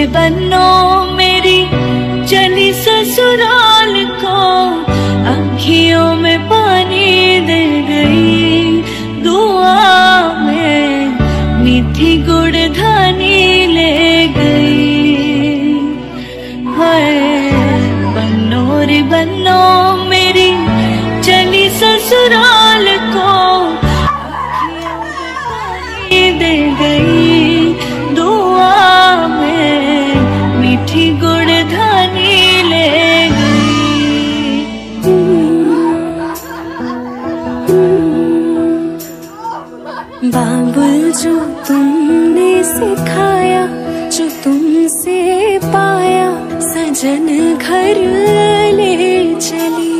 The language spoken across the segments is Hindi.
बन्नो मेरी चली ससुराल को, अखियों में पानी दे गई, दुआ में मीठी गुड़धानी ले गई। हाय बन्नो रे बन्नो मेरी चली ससुराल को, अखियों में पानी दे गई, दुआ में मीठी गुड़धानी ले गई। बाबुल जो तुमने सिखाया, जो तुमसे पाया, सजन घर ले चली।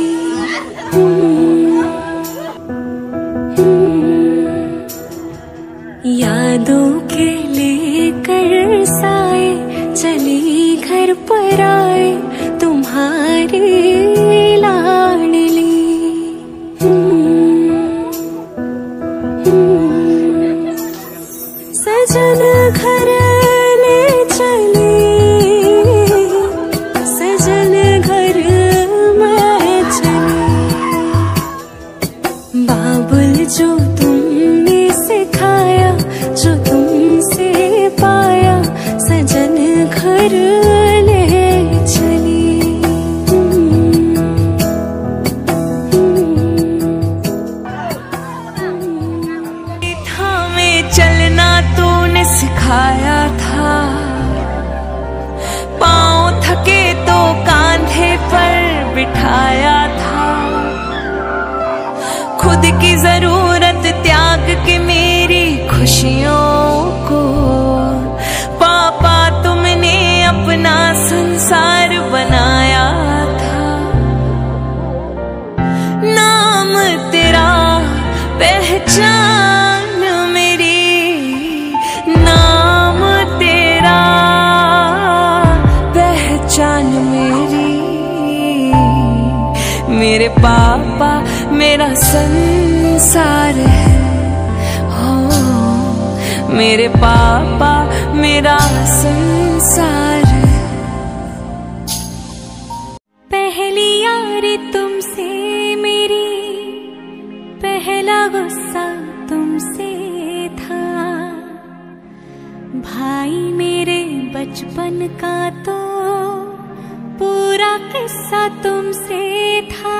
यादों के लेकर साए चली घर पर आए, तुम्हारी लाडली। सजन घर ले चली, सजन घर मैं चली। बाबुल जो तुमने सिखाया, जो तुमसे पाया, सजन घर ले चली। थामे चलना तूने सिखाया था, पाँव थके तो कांधे पर बिठाया था। खुद की जरूरत त्याग के मेरी खुशियों को, पापा तुमने अपना संसार बनाया था। नाम तेरा पहचान मेरी, नाम तेरा पहचान मेरी। मेरे पापा मेरा संसार है, हो मेरे पापा मेरा संसार है। पहली यारी तुमसे मेरी, पहला गुस्सा तुमसे था। भाई मेरे बचपन का तो पूरा किस्सा तुमसे था।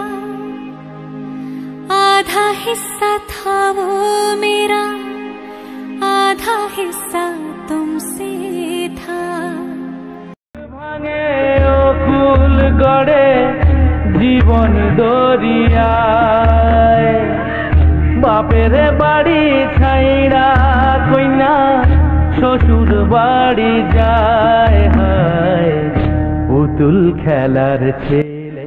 आधा हिस्सा था वो मेरा, आधा हिस्सा तुमसे था। भांगे ओ कुल गड़े जीवन दरियाय, बापेर बाड़ी छाइड़ा कइना শ্বশুর বাড়ি যায়। হায় পুতুল খেলার ছেলে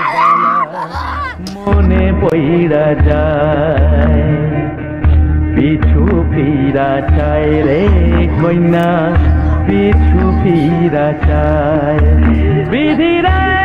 মনে পইড়া যায়, পিছু ফিরা চায় রে কইনা, পিছু ফিরা চায়। বিধিরা